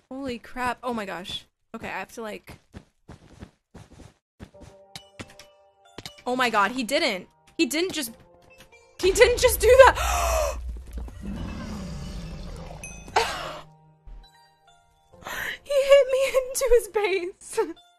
Holy crap. Oh my gosh. Okay, I have to like... Oh my god, he didn't. He didn't just do that. He hit me into his base.